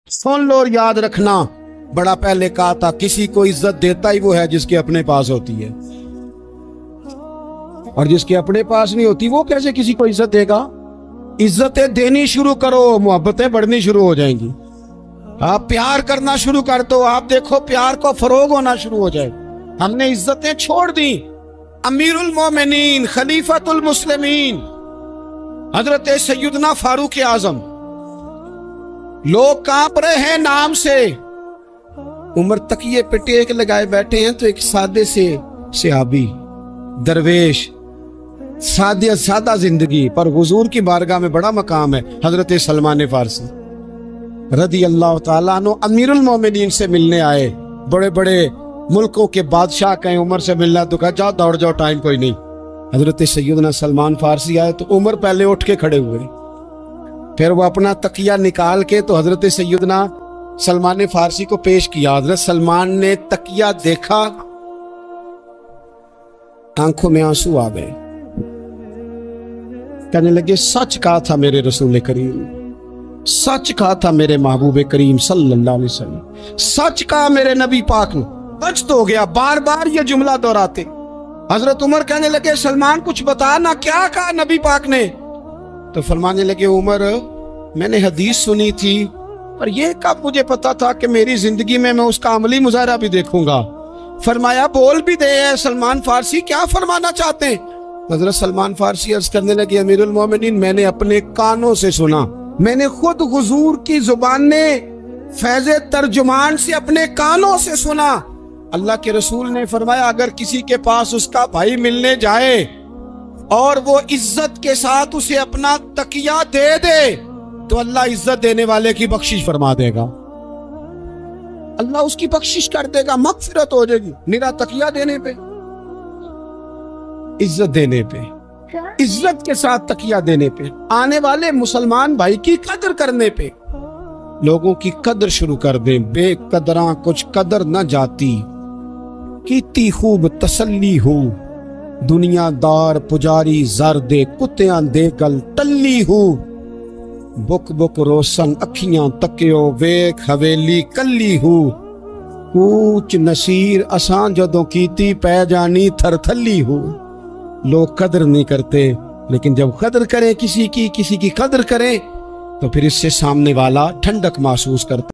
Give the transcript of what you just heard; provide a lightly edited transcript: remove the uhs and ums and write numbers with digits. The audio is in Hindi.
सुन लो और याद रखना, बड़ा पहले कहा था किसी को इज्जत देता ही वो है जिसके अपने पास होती है, और जिसके अपने पास नहीं होती वो कैसे किसी को इज्जत देगा। इज्जतें देनी शुरू करो, मोहब्बतें बढ़नी शुरू हो जाएंगी। आप प्यार करना शुरू कर दो, आप देखो प्यार को फरोग होना शुरू हो जाए। हमने इज्जतें छोड़ दी। अमीरुल मोमिनीन खलीफतुल मुस्लिमीन हजरत सैयदना फारूक आजम, लोग कांप रहे हैं नाम से। उमर तकिए पे टेक लगाए बैठे हैं, तो एक सादे से सहाबी दरवेश, सादा जिंदगी पर हुजूर की बारगाह में बड़ा मकाम है। हजरत सलमान फारसी रदी अल्लाह ताला अन्हु अमीरुल मोमिनीन से मिलने आए। बड़े बड़े मुल्कों के बादशाह कहें उमर से मिलना, तो कहा जाओ दौड़ जाओ, टाइम कोई नहीं। हजरत सैयदना सलमान फारसी आए तो उमर पहले उठ के खड़े हुए, फिर वो अपना तकिया निकाल के तो हजरत सैयदना सलमान फारसी को पेश किया। हजरत सलमान ने तकिया देखा, आंखों में आंसू आ गए, कहने लगे सच कहा था मेरे रसूल करीम, सच कहा था मेरे महबूब करीम सल्लल्लाहु अलैहि वसल्लम, सच कहा मेरे नबी पाक ने। सच तो हो गया, बार बार ये जुमला दोहराते। हजरत उमर कहने लगे सलमान कुछ बता ना, क्या कहा नबी पाक ने। तो फरमाने लगे उमर मैंने हदीस सुनी थी, पर यह कब मुझे पता था कि मेरी जिंदगी में मैं उसका अमली मुजाहरा भी देखूंगा। फरमाया बोल भी दे सलमान फारसी, क्या फरमाना चाहते हैं। हजरत सलमान फारसी अर्ज करने लगे अमीरुल मोमिनीन मैंने अपने कानों से सुना, मैंने खुद हुजूर की जुबान ने फैज़े तर्जुमान से अपने कानों से सुना। अल्लाह के रसूल ने फरमाया अगर किसी के पास उसका भाई मिलने जाए और वो इज्जत के साथ उसे अपना तकिया दे दे, तो अल्लाह इज्जत देने वाले की बख्शिश फरमा देगा, अल्लाह उसकी बख्शिश कर देगा, मगफिरत हो जाएगी। निरा तकिया देने पे, इज्जत देने पे, इज्जत के साथ तकिया देने पे, आने वाले मुसलमान भाई की कदर करने पे, लोगों की कदर शुरू कर दे। बेकदरा कुछ कदर न जाती, कीती खूब तसल्ली हो, दुनियादार पुजारी जर दे, कुत्तियां दे गल टल्ली हो। बुक बुक रोशन अखियां तकियो, वेख हवेली कल्ली हो। कूच नसीर असां जदों कीती पै जानी थरथल्ली हो। लोग कदर नहीं करते, लेकिन जब कदर करें किसी की कदर करें, तो फिर इससे सामने वाला ठंडक महसूस करता।